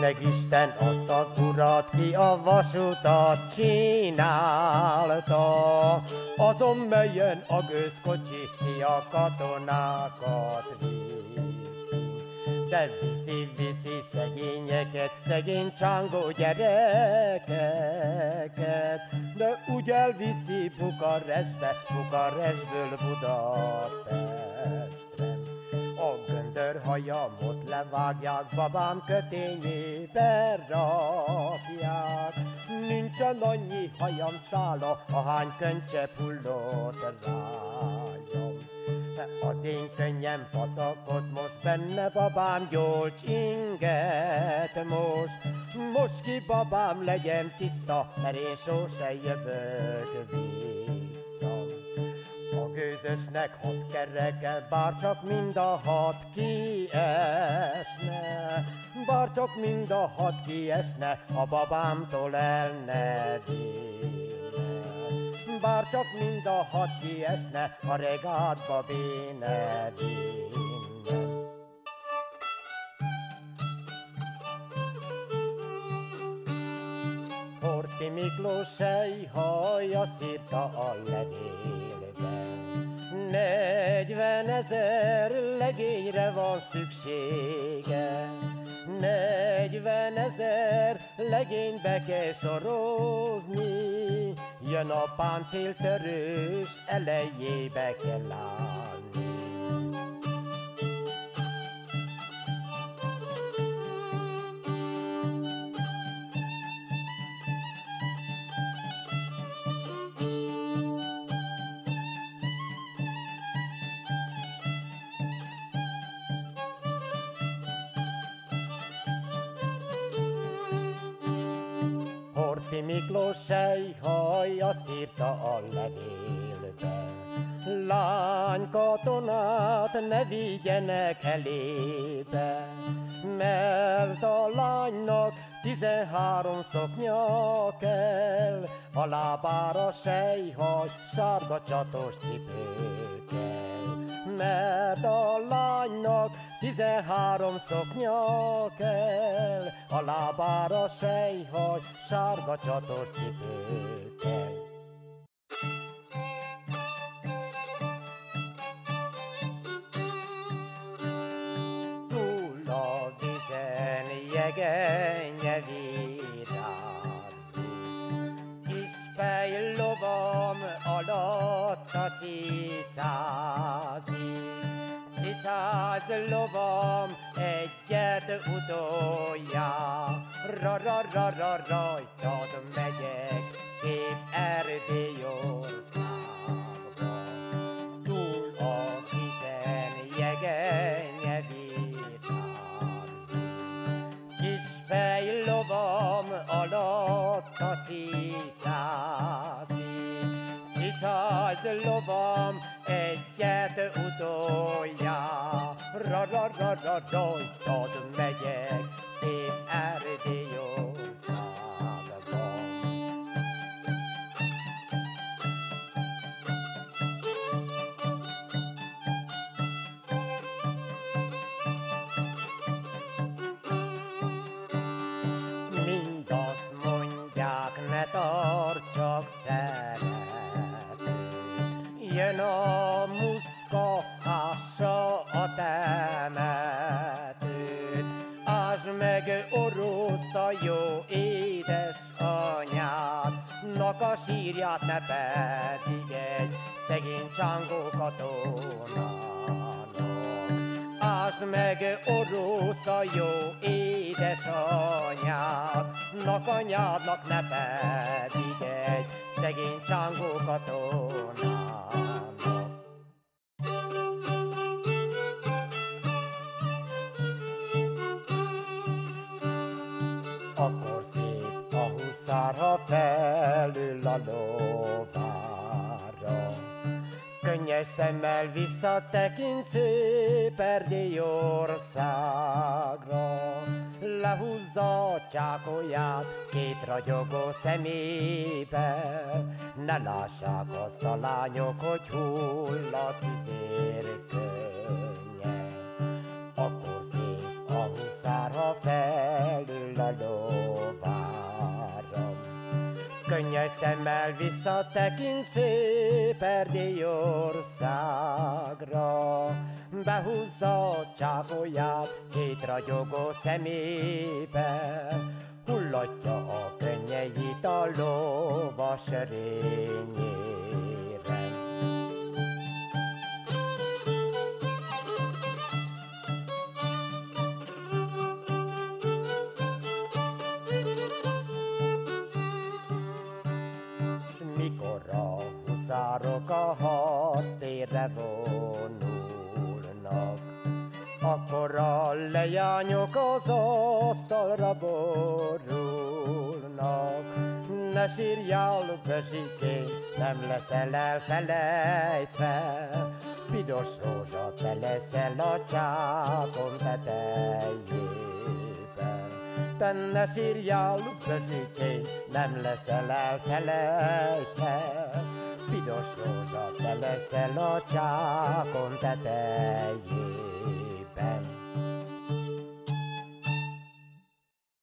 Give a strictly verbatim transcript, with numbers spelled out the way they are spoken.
meg Isten azt az urat, ki a vasutat csinálta, azon melyen a gőzkocsi, mi a katonákat viszi. De viszi, viszi szegényeket, szegény csángó gyerekeket, de úgy elviszi Bukarestbe, Bukarestből Budapestre. A göndörhajamot levágják, babám kötényébe rakják. Nincsen annyi hajam szála, ahány könycsepp hullott rájam. Az én könnyem patakot most benne, babám, gyolcs inget most. Most ki, babám, legyen tiszta, mert én sose jövök vissza. A gőzösnek hat kereke, bár csak mind a hat kiesne, bár csak mind a hat kiesne, a babámtól el ne vinne. Bár csak mind a hat kiesne, a regátba béne vinne. Horthy Miklós sejhaj azt írta a levélbe, negyvenezer legényre van szüksége, negyvenezer legénybe kell sorozni, jön a páncéltörős, elejébe kell állni. Horthy Miklós sejhaj azt írta a levélbe, lány katonát ne vigyenek elébe, mert a lánynak tizenhárom szoknya kell, a lábára sejhaj, sárga csatos cipő kell. Mert a lánynak tizenhárom szoknya kell, a lábára sejhaj, sárga csatos cipő kell. Túl a vizen jegenye virágzik, kis fejlovam alatt a cicázik. Cicáz lovam egyet utoljára, ra-ra-ra rajtad megyek szép Erdélyországba. Túl a vizen jegenye virágzik, kis fejlovam alatt a cicázik. Cicáz lovam egyet utoljára, ra-ra-ra rajtad megyek szép Erdélyországba. Mindazt mondják, ne tartsak szeretőt, jön a muszka, ássa a temetőt, ásd meg orosz a jó édesanyádnak a sírját, ne pedig egy szegény csángó katonának. Ásd meg orosz a jó édesanyádnak, anyádnak, ne pedig egy szegény csángó katonának. Akkor szép a huszár, ha felül a lovára, könnyes szemmel visszatekint szép Erdélyországra. Lehúzza a csákolyát két ragyogó szemébe, ne lássák azt a lányok, hogy hull a tüzér könnye. Akkor szép a huszár, ha felül a könnyes szemmel visszatekint szép Erdély országra. Behúzza a csákolyát két ragyogó szemébe, hullatja a könnyeit a lovas rényére. Mikor a huszárok a harctérre vonulnak, akkor a leányok az asztalra borulnak. Ne sírjál, Bezsikém, nem leszel elfelejtve, piros rózsa, te leszel a csákom tetejében. Te ne sírjál, Bezsikém, nem leszel elfelejtve, piros rózsa, te leszel a csákom tetejében.